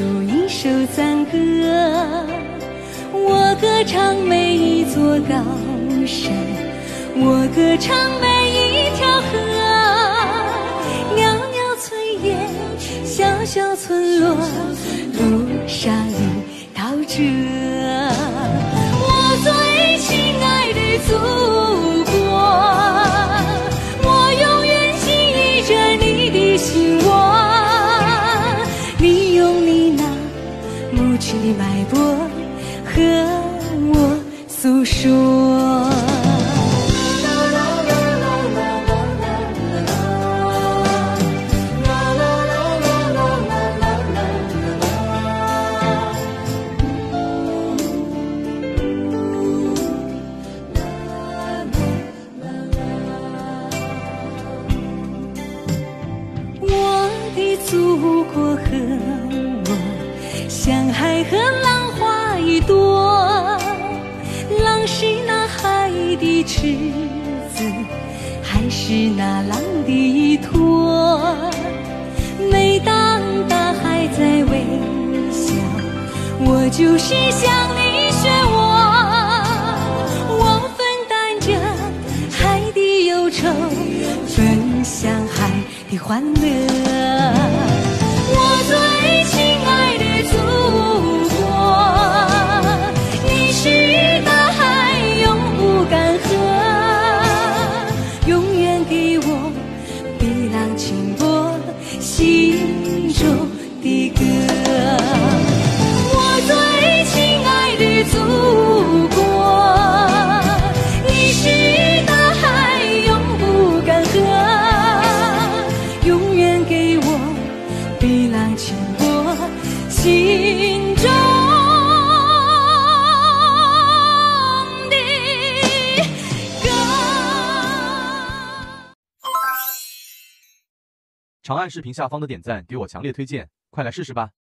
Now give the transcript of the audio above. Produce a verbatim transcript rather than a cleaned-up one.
一首赞歌。我歌唱每一座高山，我歌唱每一条河，袅袅炊烟，小小村落，路上一道辙。我最亲爱的祖国，我永远记忆着你的心窝，你用你那无知的脉搏和我诉说。祖国和我像海和浪花一朵，浪是那海的池子，海是那浪的依托。每当大海在微笑，我就是向你学我，我分担着海的忧愁，分享海的欢乐。我最亲爱的祖国，你是大海永不干涸，永远给我碧浪轻波心中的歌。我最亲爱的祖国，你是大海永不干涸，永远给我碧浪轻波心中的歌。 长按视频下方的点赞给我强烈推荐，快来试试吧。